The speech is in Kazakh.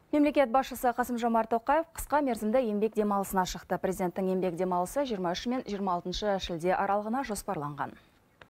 Мемлекет басшысы Қасым-Жомарт Тоқаев қысқа мерзімді еңбек демалысына шықты. Президенттің еңбек демалысы 23 мен 26 шілде аралығына жоспарланған.